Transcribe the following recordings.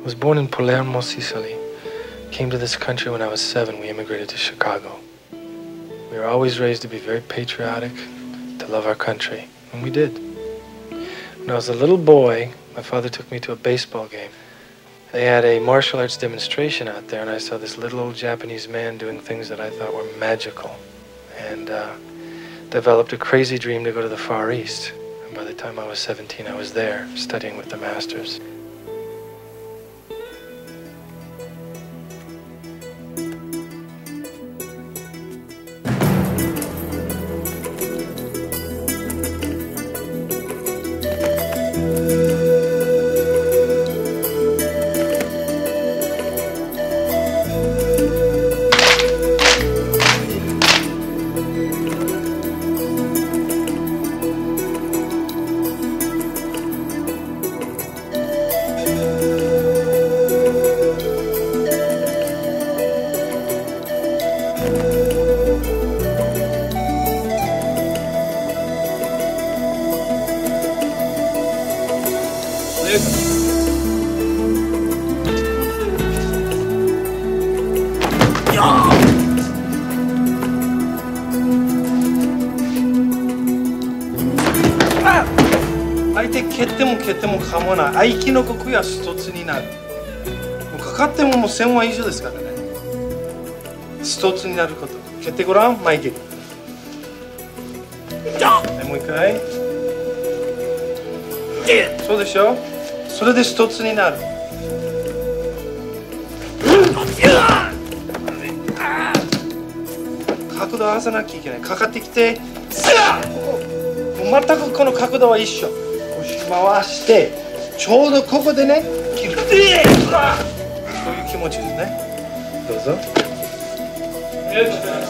was born in Palermo, Sicily. Came to this country when I was 7. We immigrated to Chicago. We were always raised to be very patriotic, to love our country, and we did. When I was a little boy, my father took me to a baseball game. They had a martial arts demonstration out there, and I saw this little old Japanese man doing things that I thought were magical, and developed a crazy dream to go to the Far East. And by the time I was 17, I was there, studying with the masters. 相手蹴っても蹴っても構わない。合気の呼吸は一つになる。もうかかってももう1000話以上ですからね。一つになること。蹴ってごらん、前蹴り。もう一回。そうでしょ。それで一つになる。角度合わせなきゃいけない。かかってきて。もう全くこの角度は一緒。回してちょうどここでね切る。そういう気持ちですね。どうぞ。ありがとうございます。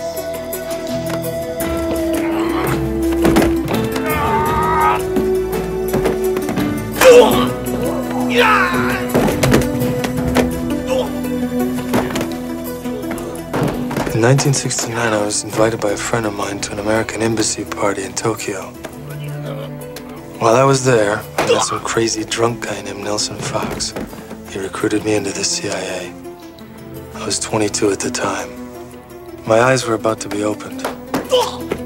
In 1969, I was invited by a friend of mine to an American embassy party in Tokyo. While I was there, I met some crazy drunk guy named Nelson Fox. He recruited me into the CIA. I was 22 at the time. My eyes were about to be opened.